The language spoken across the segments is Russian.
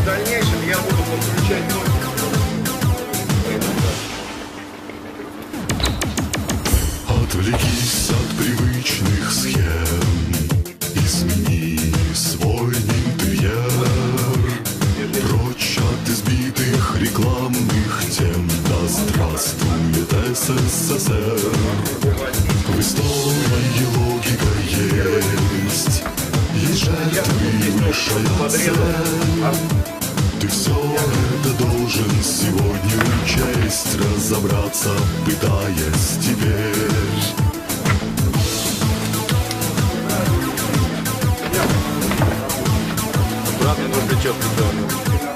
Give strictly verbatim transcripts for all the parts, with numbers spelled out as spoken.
в дальнейшем я буду подключать ноги. Отвлекись от привычных схем, измени свой интерьер, прочь от избитых рекламных тем. Да здравствует СССР. В истории логика есть, есть жертвы и высшая цель. Ты все это должен сегодня учесть, разобраться, пытаясь теперь. Аккуратно, но плечо придумал.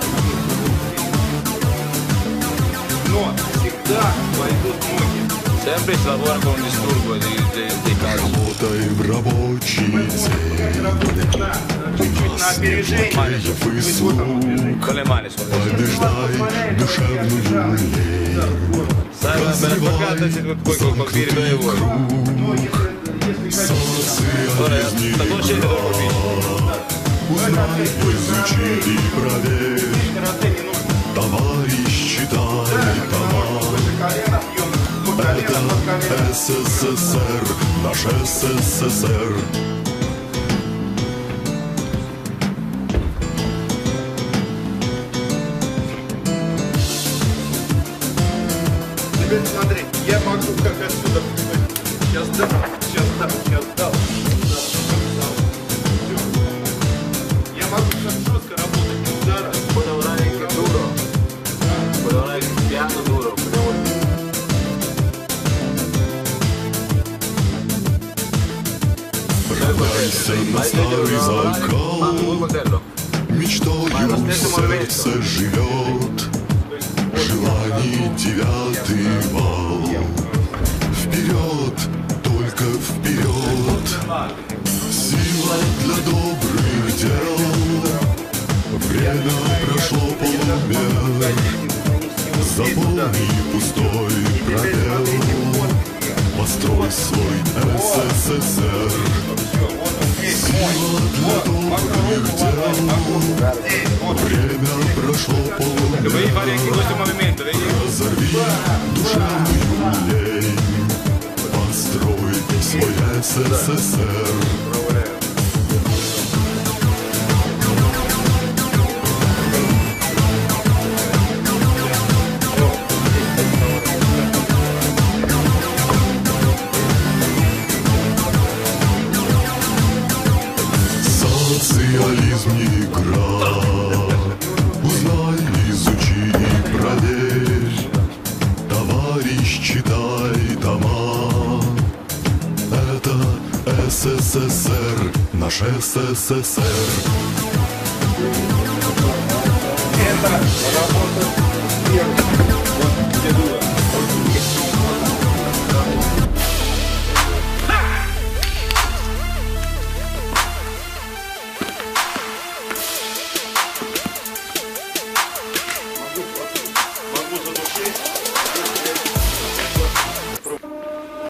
Но всегда пойдут ноги. Sempre si lavora con un disturbo dei, dei, dei calci. Работай в рабочий день, Чуть-чуть на опережение. выслуг, Con le mani sono побеждай душевную лень. Sai una bella spaccata se tu puoi colpire dove vuoi. Ora sta conoscendo dove colpisci. Узнай, изучи и проверь. Товарищ, читай тома. Это СССР, наш СССР. Теперь смотри, я могу как отсюда. Сейчас дам, сейчас дам, сейчас дам. Я могу как жестко работать на ударах. Puoi lavorare anche duro. Puoi lavorare piano duro. Продайся на старый закал, мечтою в сердце живет, желаний девятый вал. Вперед, только вперед, сила для добрых дел. Время прошло полумер, заполни пустой пробел. Построй свой СССР. Сила для добрых дел. Время прошло Devi fare anche questo полумер. movimento, vedi? Разорви душевную лень. Построй свой СССР. Социализм не игра. Узнай, изучи и проверь. Товарищ, читай тома. Это СССР, наш СССР. Это работа первая. Вот где дуло. Могу задушить.